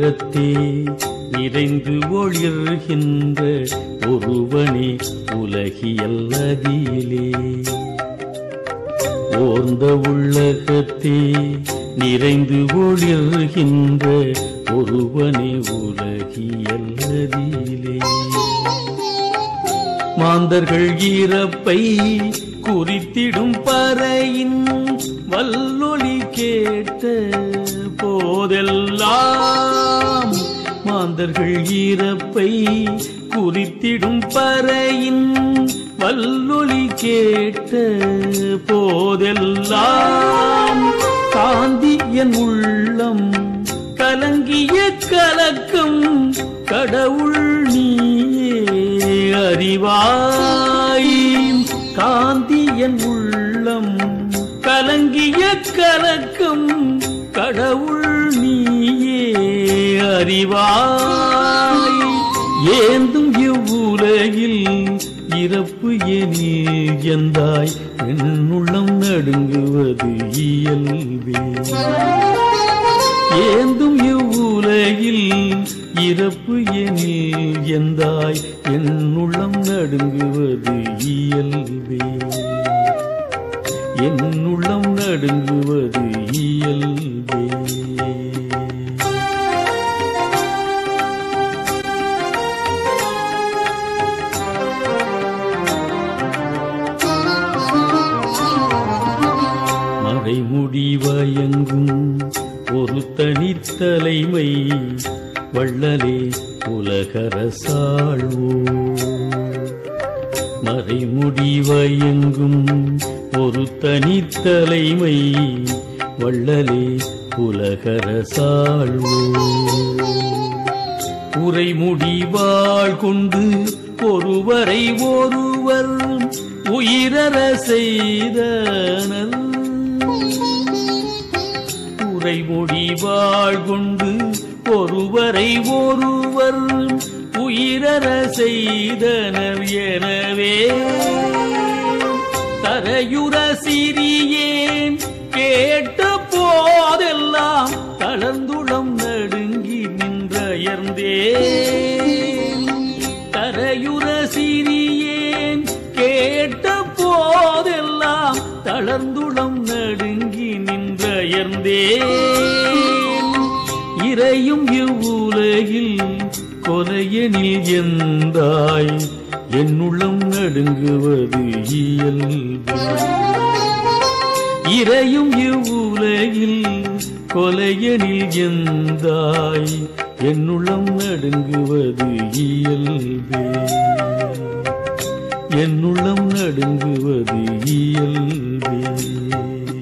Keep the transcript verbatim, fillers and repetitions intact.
உள்ளகத்தே நிறைந்து ஒளிர்கின்ற ஒருவனே உலகியல்லதிலே. ஓர்ந்த உள்ளகத்தே நிறைந்து ஒளிர்கின்ற ஒருவனே உலகியல்லதிலே. மாந்தர்கள் ஈரப்பை குறித்திடும் பறையின் வல்லொலி கேட்ட போதெல்லாம், மாந்தர்கள் ஈரப்பை குறித்திடும் பறையின் வல்லொலி கேட்ட போதெல்லாம், காந்தி என் உள்ளம் கலங்கிய கலக்கம் கடவுள் நீயே அறிவாய். காந்தி என் உள்ளம் கலங்கிய கலக்கம் கடவுள் நீயே அறிவாய். ஏந்தும் இவ்வுலகில் இறப்பு எனில் எந்தாய் என்னுள்ளம் நடுங்குவது இயல்பே. ஏந்தும் இவ்வுலகில் இறப்பு எனில் எந்தாய் என்னுள்ளம் நடுங்குவது இயல்பே. என்னுள்ளம் நடுங்குவது இயல்பே. மறைமுடிவயங்கும் ஒரு தனித்தலைமை வள்ளலே உலகரசாழ்வோ. மறைமுடிவயங்கும் ஒரு தனித்தலைமை வள்ளலே உலகரசாழ்வோ. உரைமுடிவாள் கொண்டு ஒருவரை ஒருவர் உயிரற செய்தனர். உரைமுடிவாள் கொண்டு ஒருவரை ஒருவர் உயிரற செய்தனர். எனவே தரையுற சிறியேன் கேட்ட போதெல்லாம் தளர்ந்துளம் நடுங்கி நின்றயர்ந்தேன். தரையுற சிறியேன் கேட்ட போதெல்லாம் தளர்ந்துளம் நடுங்கி நின்றயர்ந்தேன். இறையும் இவ்வுலகில் கொலையெனில் எந்தாய் என்னுள்ளம் நடுங்குவது இயல்பே. இறையும் இவ்வுலகில் கொலையெனில் எந்தாய் என்னுள்ளம் நடுங்குவது இயல்பே. என்னுள்ளம் நடுங்குவது இயல்பே.